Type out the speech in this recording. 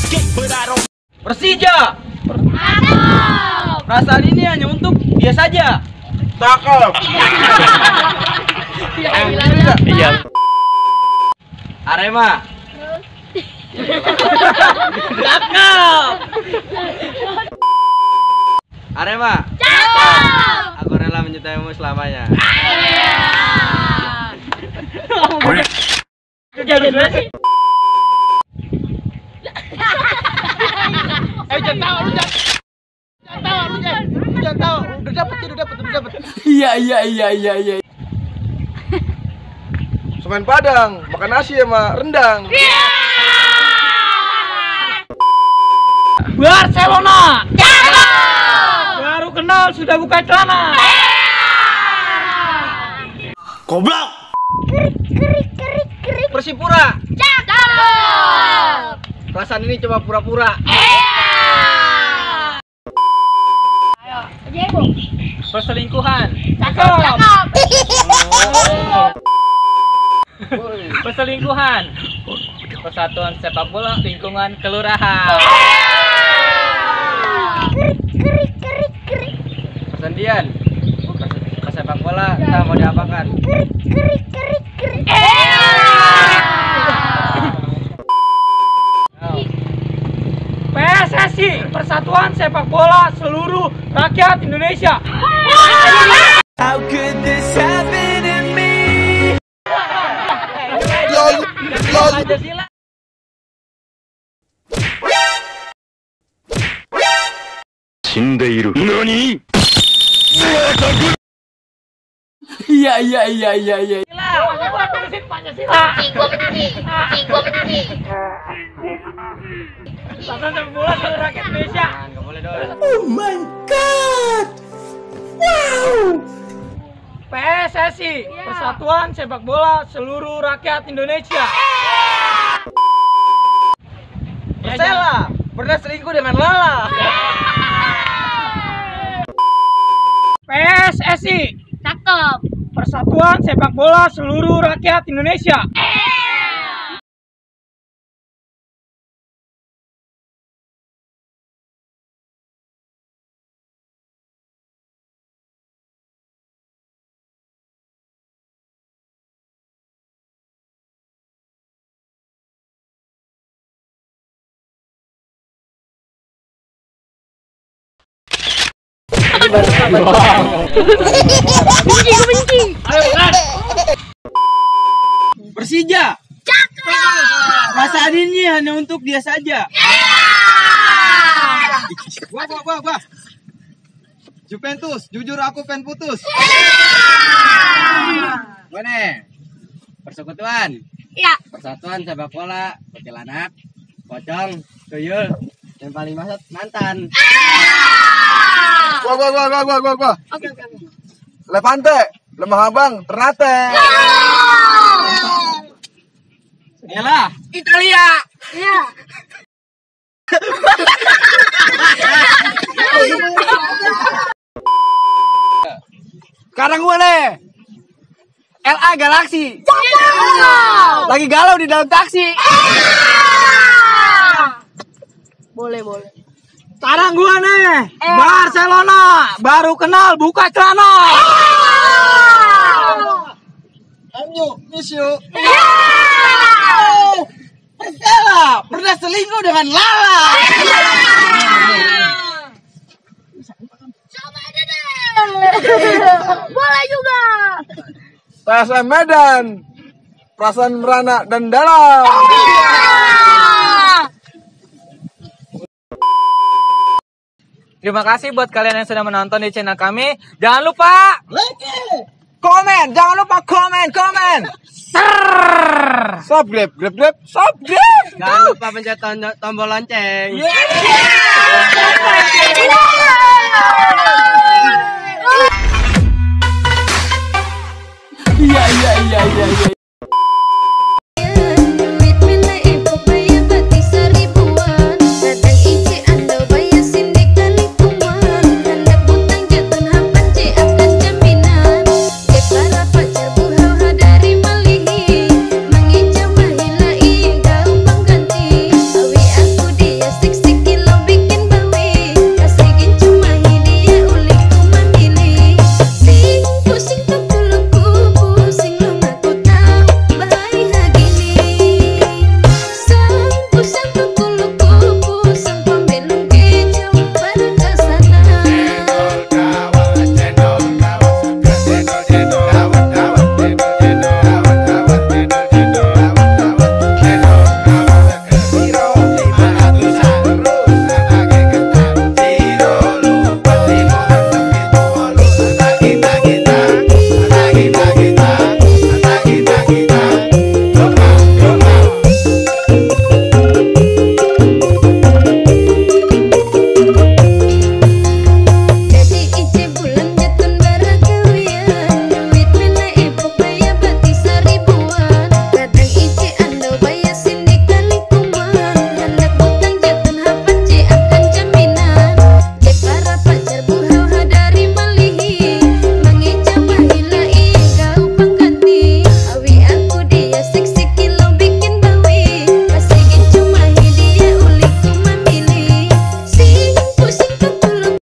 Persija. Perasaan ini hanya untuk dia saja. Cakep. Iya. Arema. Cakep. Arema. Cakep. Aku rela mencintaimu selamanya. Jangan tahu, lu jangan tahu. Udah dapet. Iya. Semen Padang, makan nasi sama rendang. Barcelona. Baru kenal sudah buka celana. Goblok. Kerik. Persipura. Cakep. Perasaan ini cuma pura-pura. Perselingkuhan. Cakep. Perselingkuhan. Persatuan sepak bola lingkungan kelurahan. Kerik. Persendian. Sepak bola kita mau diapakan? Kerik. PSSI, Persatuan Sepak Bola Seluruh Rakyat Indonesia. How could this happen to me? Pancasila. Nani? Iya. Pancasila. Persatuan Sepak Bola Seluruh Rakyat Indonesia. Enggak boleh dong. Oh my god. Wow. PSSI, Persatuan Sepak Bola Seluruh Rakyat Indonesia. Persela, pernah selingkuh dengan Lala. PSSI, Cakep. Persatuan Sepak Bola Seluruh Rakyat Indonesia. Benci. Persija. Cakep. Perasaan ini hanya untuk dia saja. Gua. Juventus, jujur aku pengen putus. Mana? Persekutuan. Iya. Persatuan Sepak Bola Kuntilanak, Pocong, Tuyul, yang paling maksud mantan. Gua. Oke. Levante, Lemah Abang, Ternate. Yalah, Italia. Iya. Sekarang gue nih LA Galaxy. Lagi galau di dalam taksi. Boleh. Sekarang gue nih Barcelona. Baru kenal buka celana. Miss you. Persela, pernah selingkuh dengan Lala. Coba deh. Boleh juga. PSM Medan, perasaan merana dan dalam. Terima kasih buat kalian yang sudah menonton di channel kami. Jangan lupa like, komen. Jangan lupa komen. Subscribe. Jangan lupa pencet tombol lonceng. Iya.